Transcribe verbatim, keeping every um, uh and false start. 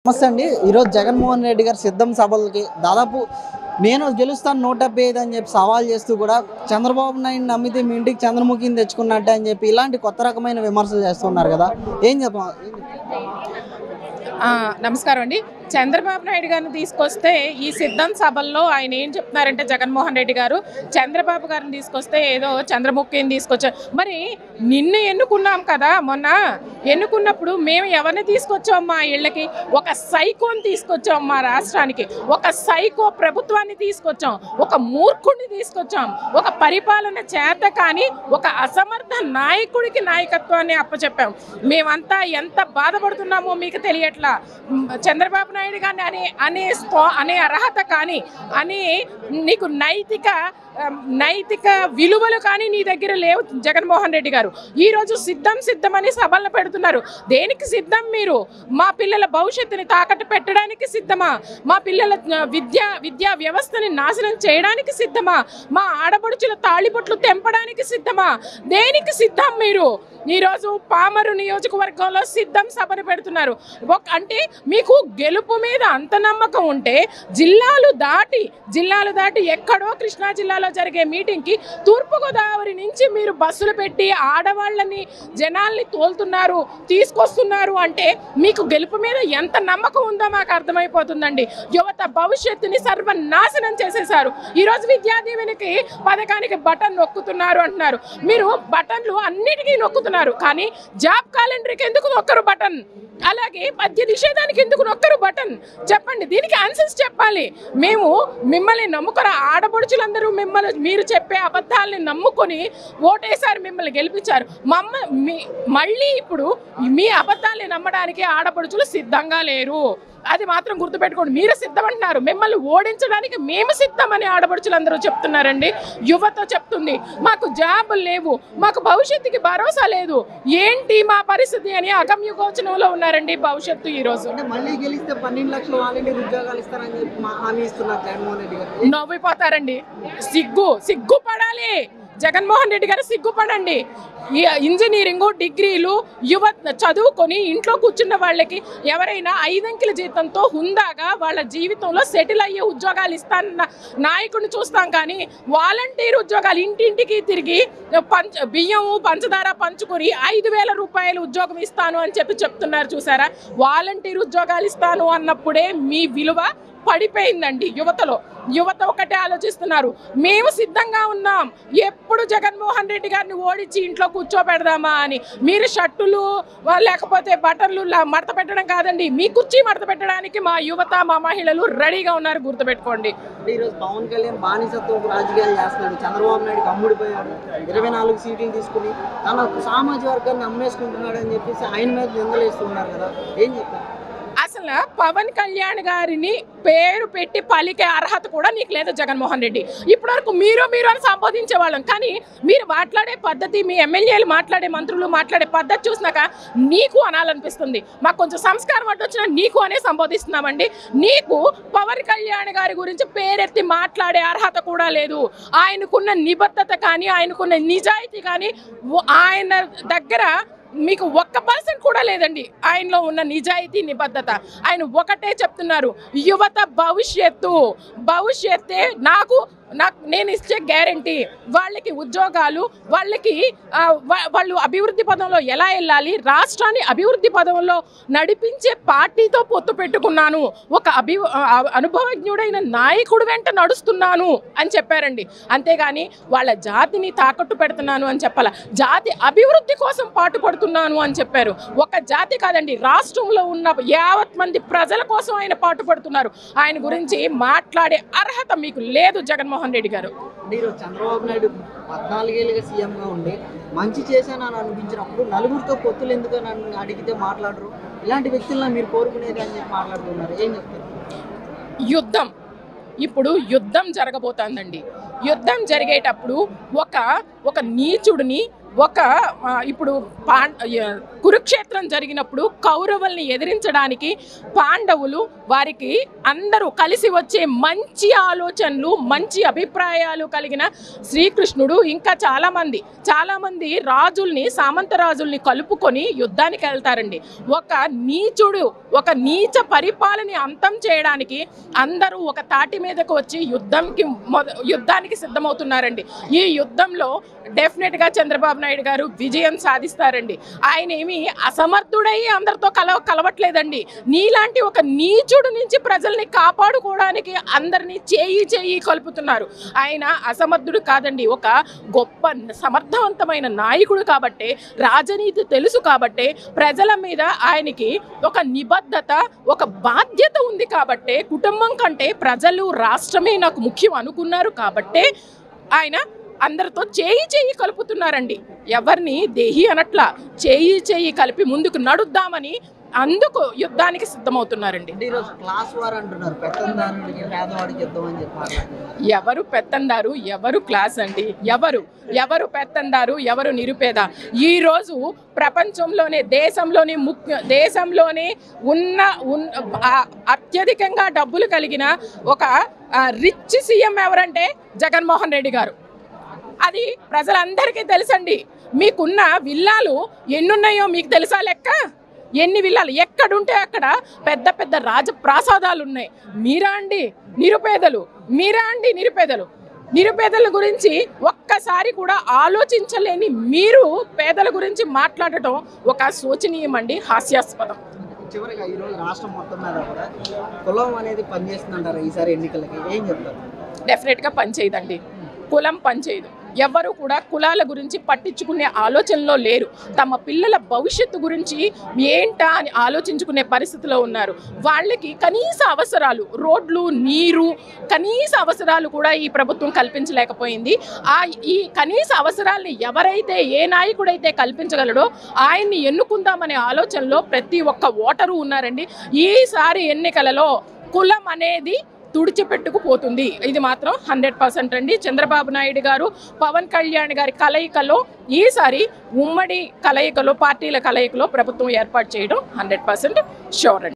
నమస్తే అండి. ఈరోజు జగన్మోహన్ రెడ్డి గారు సిద్ధం సభలకి దాదాపు నేను గెలుస్తాను నూట డెబ్బై ఐదు అని చెప్పి సవాల్ చేస్తూ కూడా చంద్రబాబు నాయుడు నమ్మితే మీ ఇంటికి చంద్రముఖిని తెచ్చుకున్నట్టే అని చెప్పి ఇలాంటి కొత్త రకమైన విమర్శలు చేస్తున్నారు కదా, ఏం చెప్పాలి? నమస్కారం అండి. చంద్రబాబు నాయుడు గారిని తీసుకొస్తే ఈ సిద్ధం సభల్లో ఆయన ఏం చెప్తున్నారంటే జగన్మోహన్ రెడ్డి గారు చంద్రబాబు గారిని తీసుకొస్తే ఏదో చంద్రముఖిని తీసుకొచ్చారు. మరి నిన్ను ఎన్నుకున్నాం కదా, మొన్న ఎన్నుకున్నప్పుడు మేము ఎవరిని తీసుకొచ్చాం మా ఇళ్ళకి? ఒక సైకోని తీసుకొచ్చాం మా రాష్ట్రానికి, ఒక సైకో ప్రభుత్వాన్ని తీసుకొచ్చాం, ఒక మూర్ఖుడిని తీసుకొచ్చాం, ఒక పరిపాలన చేత కానీ ఒక అసమర్థ నాయకుడికి నాయకత్వాన్ని అప్పచెప్పాం. మేమంతా ఎంత బాధపడుతున్నామో మీకు తెలియట్లా. చంద్రబాబు నాయుడు గారిని అనే అనే స్పా అనే అర్హత కానీ అని నీకు నైతిక నైతిక విలువలు కానీ నీ దగ్గర లేవు జగన్మోహన్ రెడ్డి గారు. ఈరోజు సిద్ధం సిద్ధమని సభలను పెడుతున్నారు. దేనికి సిద్ధం? మీరు మా పిల్లల భవిష్యత్తుని తాకట్టు పెట్టడానికి సిద్ధమా? మా పిల్లల విద్యా విద్యా వ్యవస్థని నాశనం చేయడానికి సిద్ధమా? మా ఆడపడుచుల తాళిబొట్లు తెంపడానికి సిద్ధమా? దేనికి సిద్ధం మీరు? ఈరోజు పామరు నియోజకవర్గంలో సిద్ధం సభను పెడుతున్నారు. అంటే మీకు గెలుపు మీద అంత నమ్మకం ఉంటే జిల్లాలు దాటి జిల్లాలు దాటి ఎక్కడో కృష్ణా జిల్లాలో జరిగే మీటింగ్కి తూర్పుగోదావరి నుంచి మీరు బస్సులు పెట్టి ఆడవాళ్ళని జనాల్ని తోలుతున్నారు, తీసుకొస్తున్నారు అంటే మీకు గెలుపు మీద ఎంత నమ్మకం ఉందో మాకు అర్థమైపోతుందండి. యువత భవిష్యత్తుని సర్వనాశనం చేసేశారు. ఈరోజు విద్యా దీవెనకి పథకానికి బటన్ నొక్కుతున్నారు అంటున్నారు. మీరు బటన్లు అన్నిటికీ నొక్కుతున్నారు, కానీ జాబ్ క్యాలెండర్కి ఎందుకు నొక్కరు బటన్? అలాగే మద్య నిషేధానికి ఎందుకు నొక్కరు బటన్? చెప్పండి, దీనికి ఆన్సర్స్ చెప్పాలి. మేము మిమ్మల్ని నమ్ముకున్న ఆడపడుచులందరూ మిమ్మల్ని మీరు చెప్పే అబద్ధాలని నమ్ముకొని ఓటేసారి మిమ్మల్ని గెలిపించారు. మమ్మ మళ్ళీ ఇప్పుడు మీ అబద్ధాలని నమ్మడానికి ఆడపడుచులు సిద్ధంగా లేరు. అది మాత్రం గుర్తుపెట్టుకోండి. మీరు సిద్ధం అంటున్నారు, మిమ్మల్ని ఓడించడానికి మేము సిద్ధమని ఆడపడుచులందరూ చెప్తున్నారండి. యువత చెప్తుంది మాకు జాబులు లేవు, మాకు భవిష్యత్తుకి భరోసా లేదు, ఏంటి మా పరిస్థితి అని అగమ్య గోచరంలో ఉన్నారండి భవిష్యత్తు. ఈ రోజు మళ్ళీ గెలిస్తే పన్నెండు లక్షల వాలంటీర్ ఉద్యోగాలు ఇస్తారని చెప్పి హామీ ఇస్తున్నారు జగన్మోహన్ రెడ్డి గారు. నవ్విపోతారండి. సిగ్గు సిగ్గుపడాలి జగన్మోహన్ రెడ్డి గారు, సిగ్గుపడండి. ఈ ఇంజనీరింగు డిగ్రీలు యువ చదువుకొని ఇంట్లో కూర్చున్న వాళ్ళకి ఎవరైనా ఐదంకెల జీతంతో హుందాగా వాళ్ళ జీవితంలో సెటిల్ అయ్యే ఉద్యోగాలు ఇస్తానన్న నాయకుడిని చూస్తాం, కానీ వాలంటీర్ ఉద్యోగాలు ఇంటింటికి తిరిగి పంచ బియ్యము పంచదార పంచుకొని ఐదు వేల రూపాయలు ఉద్యోగం ఇస్తాను అని చెప్పి చెప్తున్నారు. చూసారా, వాలంటీర్ ఉద్యోగాలు ఇస్తాను అన్నప్పుడే మీ విలువ పడిపోయిందండి యువతలో. యువత ఒకటే ఆలోచిస్తున్నారు, మేము సిద్ధంగా ఉన్నాం, ఎప్పుడు జగన్మోహన్ రెడ్డి గారిని ఓడించి ఇంట్లో కూర్చోబెడదామా అని. మీరు షర్టులు లేకపోతే బటన్లు మడత పెట్టడం కాదండి, మీ కుర్చీ మడత పెట్టడానికి మా యువత మా మహిళలు రెడీగా ఉన్నారు, గుర్తుపెట్టుకోండి. ఈరోజు పవన్ కళ్యాణ్ బానిసత్వం రాజకీయాలు చేస్తున్నాడు, చంద్రబాబు నాయుడు అమ్ముడిపోయాడు, ఇరవై నాలుగు సీట్లు తీసుకుని తన సామాజిక వర్గాన్ని అమ్మేసుకుంటున్నాడు అని చెప్పేసి ఆయన మీద నిందలేస్తున్నారు కదా, ఏం చెప్తారు? అసలు పవన్ కళ్యాణ్ గారిని పేరు పెట్టి పలికే అర్హత కూడా నీకు లేదు జగన్మోహన్ రెడ్డి. ఇప్పటివరకు మీరు మీరు అని సంబోధించే వాళ్ళం, కానీ మీరు మాట్లాడే పద్ధతి, మీ ఎమ్మెల్యేలు మాట్లాడే మంత్రులు మాట్లాడే పద్ధతి చూసినాక నీకు అనాలనిపిస్తుంది. మాకు కొంచెం సంస్కారం అడ్డు వచ్చినా నీకు అనే సంబోధిస్తున్నామండి. నీకు పవన్ కళ్యాణ్ గారి గురించి పేరెత్తి మాట్లాడే అర్హత కూడా లేదు. ఆయనకున్న నిబద్ధత కానీ ఆయనకున్న నిజాయితీ కానీ ఆయన దగ్గర మీకు ఒక్క పర్సెంట్ కూడా లేదండి. ఆయనలో ఉన్న నిజాయితీ నిబద్ధత. ఆయన ఒకటే చెప్తున్నారు, యువత భవిష్యత్తు భవిష్యత్తే నాకు నాకు నేను ఇచ్చే గ్యారంటీ. వాళ్ళకి ఉద్యోగాలు, వాళ్ళకి వాళ్ళు అభివృద్ధి పదంలో ఎలా వెళ్ళాలి, రాష్ట్రాన్ని అభివృద్ధి పదంలో నడిపించే పార్టీతో పొత్తు పెట్టుకున్నాను, ఒక అభి అనుభవజ్ఞుడైన నాయకుడు వెంట నడుస్తున్నాను అని చెప్పారండి. అంతేగాని వాళ్ళ జాతిని తాకట్టు పెడుతున్నాను అని చెప్పాల, జాతి అభివృద్ధి కోసం పాటుపడుతున్నాను అని చెప్పారు. ఒక జాతి కాదండి, రాష్ట్రంలో ఉన్న యావత్ మంది ప్రజల కోసం ఆయన పాటుపడుతున్నారు. ఆయన గురించి మాట్లాడే అర్హత మీకు లేదు జగన్మోహన్ రెడ్డి గారు. మీరు చంద్రబాబు నాయుడు పద్నాలుగేళ్ళుగా సీఎంగా ఉండి మంచి చేశానని అనిపించినప్పుడు నలుగురితో పొత్తులు ఎందుకని నన్ను అడిగితే మాట్లాడరు, ఇలాంటి వ్యక్తులను మీరు కోరుకునేది అని చెప్పి మాట్లాడుతున్నారు, ఏం చెప్తారు? యుద్ధం ఇప్పుడు యుద్ధం జరగబోతోందండి. యుద్ధం జరిగేటప్పుడు ఒక ఒక నీచుడిని ఒక ఆ, ఇప్పుడు పా కురుక్షేత్రం జరిగినప్పుడు కౌరవుల్ని ఎదిరించడానికి పాండవులు వారికి అందరూ కలిసి వచ్చే మంచి ఆలోచనలు మంచి అభిప్రాయాలు కలిగిన శ్రీకృష్ణుడు ఇంకా చాలామంది చాలామంది రాజుల్ని సామంత రాజుల్ని కలుపుకొని యుద్ధానికి వెళ్తారండి. ఒక నీచుడు ఒక నీచ పరిపాలన అంతం చేయడానికి అందరూ ఒక తాటి మీదకు వచ్చి యుద్ధంకి మొద యుద్ధానికి సిద్ధమవుతున్నారండి. ఈ యుద్ధంలో డెఫినెట్గా చంద్రబాబు నాయుడు గారు విజయం సాధిస్తారండి. ఆయన ఏమి అసమర్థుడై అందరితో కలవ కలవట్లేదండి. నీలాంటి ఒక నీచుడు నుంచి ప్రజల్ని కాపాడుకోవడానికి అందరినీ చేయి చేయి కలుపుతున్నారు. ఆయన అసమర్థుడు కాదండి, ఒక గొప్ప సమర్థవంతమైన నాయకుడు కాబట్టే, రాజనీతి తెలుసు కాబట్టే, ప్రజల మీద ఆయనకి ఒక నిబద్ధత ఒక బాధ్యత ఉంది కాబట్టే, కుటుంబం కంటే ప్రజలు రాష్ట్రమే నాకు ముఖ్యం అనుకున్నారు కాబట్టే ఆయన అందరితో చేయి చేయి కలుపుతున్నారండి. ఎవరిని దేహి అనట్లా, చేయి చేయి కలిపి ముందుకు నడుద్దామని అందుకు యుద్ధానికి సిద్ధమవుతున్నారండి. ఈరోజు క్లాస్ వార్ అంటున్నారు, పెత్తందారుడికి పేదవాడికి యుద్ధం అని చెప్పారు. ఎవరు పెత్తందారు ఎవరు క్లాస్ అండి? ఎవరు ఎవరు పెత్తందారు ఎవరు నిరుపేద? ఈరోజు ప్రపంచంలోనే దేశంలోనే ముఖ్య దేశంలోనే ఉన్న అత్యధికంగా డబ్బులు కలిగిన ఒక రిచ్ సీఎం ఎవరంటే జగన్మోహన్ రెడ్డి గారు. అది ప్రజలందరికీ తెలుసండి. మీకున్న విల్లాలు ఎన్నున్నాయో మీకు తెలుసా లెక్క? ఎన్ని విల్లాలు ఎక్కడుంటే అక్కడ పెద్ద పెద్ద రాజప్రాసాదాలు ఉన్నాయి. మీరా అండి నిరుపేదలు? మీరా అండి నిరుపేదలు? నిరుపేదల గురించి ఒక్కసారి కూడా ఆలోచించలేని మీరు పేదల గురించి మాట్లాడటం ఒక శోచనీయం అండి, హాస్యాస్పదం. చివరిగా ఈరోజు రాష్ట్రం మొత్తం మీద కూడా కులం అనేది పనిచేస్తుందంటారు ఈసారి ఎన్నికలకి, ఏం చెప్తారు? డెఫినెట్గా పనిచేయదండి, కులం పనిచేయదు. ఎవరు కూడా కులాల గురించి పట్టించుకునే ఆలోచనలో లేరు. తమ పిల్లల భవిష్యత్తు గురించి ఏంటా అని ఆలోచించుకునే పరిస్థితిలో ఉన్నారు. వాళ్ళకి కనీస అవసరాలు, రోడ్లు, నీరు, కనీస అవసరాలు కూడా ఈ ప్రభుత్వం కల్పించలేకపోయింది. ఆ ఈ కనీస అవసరాలని ఎవరైతే ఏ నాయకుడైతే కల్పించగలడో ఆయన్ని ఎన్నుకుందామనే ఆలోచనలో ప్రతి ఒక్క ఓటరు ఉన్నారండి. ఈసారి ఎన్నికలలో కులం అనేది తుడిచిపెట్టుకుపోతుంది. ఇది మాత్రం హండ్రెడ్ పర్సెంట్ అండి. చంద్రబాబు నాయుడు గారు పవన్ కళ్యాణ్ గారి కలయికలో ఈసారి ఉమ్మడి కలయికలో పార్టీల కలయికలో ప్రభుత్వం ఏర్పాటు చేయడం హండ్రెడ్ పర్సెంట్ షూర్ అండి.